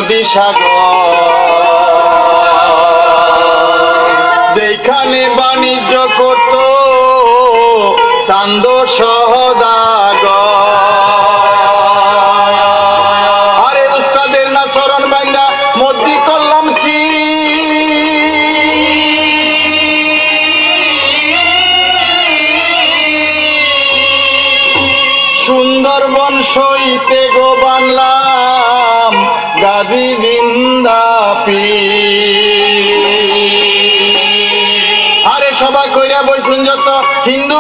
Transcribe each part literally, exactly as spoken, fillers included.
নদী সাগর যেখানে বাণিজ্য করত চান্দ সহদাগর আরে উস্তাদের না চরণ ভাঙ্গা মধ্যে করলাম কি সুন্দরবন সইতে গো বানলাম গাজী জিন্দাপি আরে সবাই কইরা বইছুন যত হিন্দু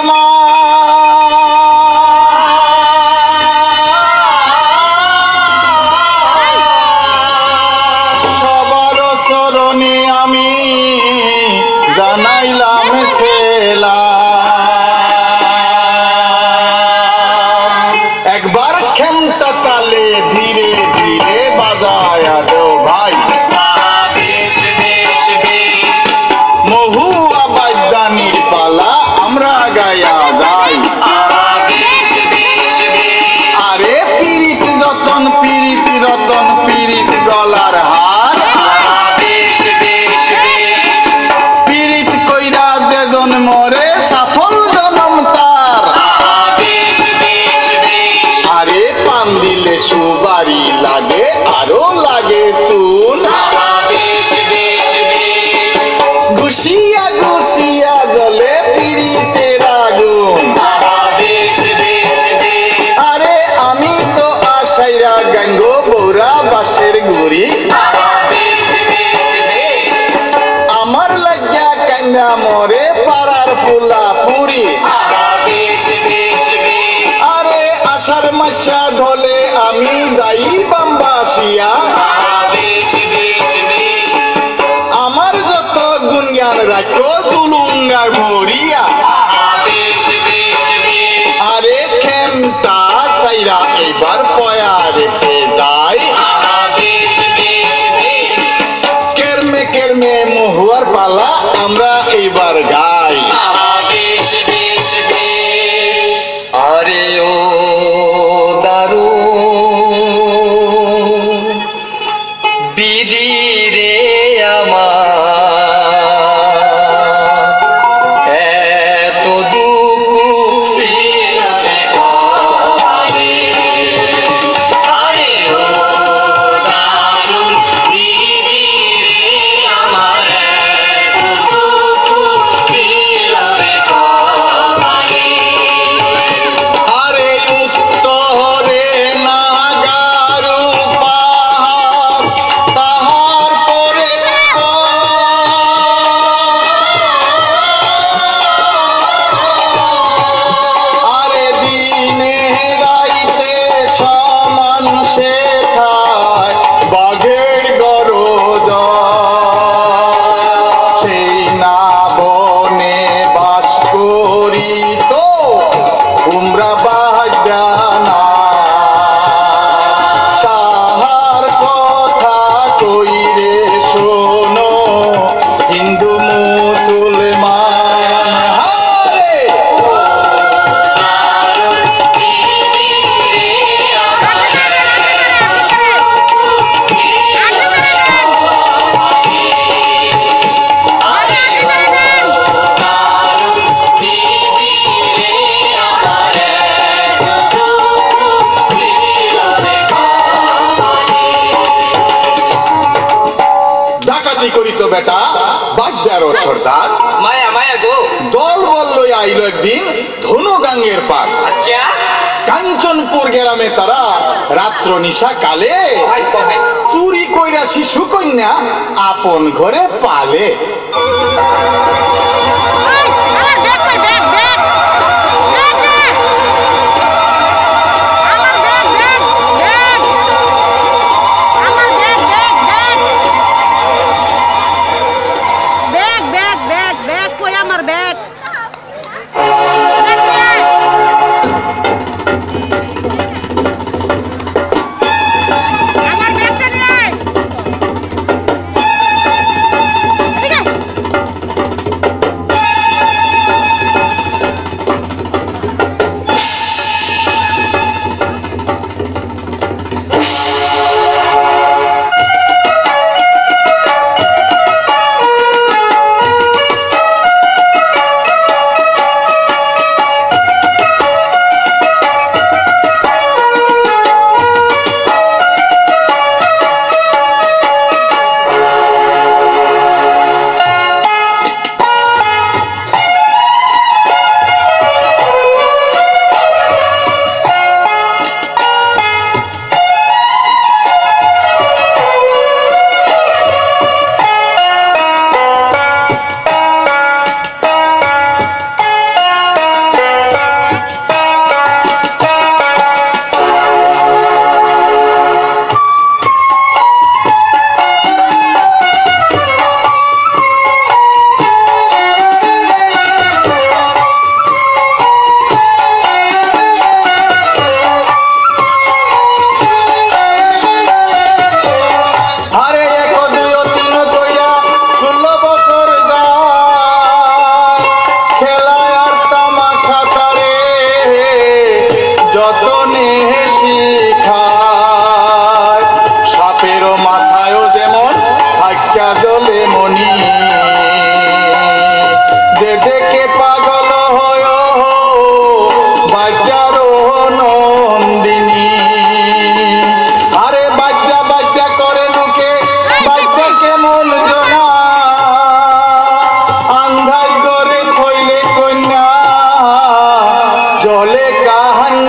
মুসলমান সবার চরণে আমি জানাইলাম সেলা একবার খেমটা তালে ধীরে ধীরে বাজায়া দেও ভাই মহুয়া বাদ্যানির পালা আমরা গায়া যাই আরে পীড়িত যতন পীড়িত রতন পীড়িত গলার হার পীড়িত কইরা যেজন মরে সফল জনম তার আরে পান দিলে সুবারি লাগে আরো লাগে সুন ঘুষিয়া ঘুষিয়া জলে পীড়িতের আগুন আরে আমি তো আশাইরা গাঙ্গ বৌরা বাসের গুড়ি আমার লাগিয়া কান্না মরে পাড়ার ফুলা পুরি আরে আষাঢ় মাসা ঢলে আমি যাই বাম্বাসিয়া আমার যত গুণগান রাখো দুলুঙ্গা ভরিয়া আরে খেমটা চাইরা এবার পয়া রেখে যাই কেরমে কেরমে মহুয়ার পালা আমরা এইবার গাই আরে ও দারু বিধি রে আমার এত দুঃখ আরে ও দারুণ বিধি রে আমার এত দুঃখ আরে উত্তরে নাগারু পাহাড় তাহার পরে আরে দিনে রাইতে সমান সে খায় বাঘের গরজ সেই না বনে বাস করি তো উমরা বাজানা তাহার কথা কইরে শোনো হিন্দু মুসলমান হারে ডাকাতি করিত বেটা বাজার সর্দার মায়া মায়া গো দল বল লই আইল একদিন ধনু গাঙ্গের পার আচ্ছা কাঞ্চনপুর গ্রামে তারা রাত্র নিশা কালে চুরি কইরা শিশু কন্যা আপন ঘরে পালে জাহান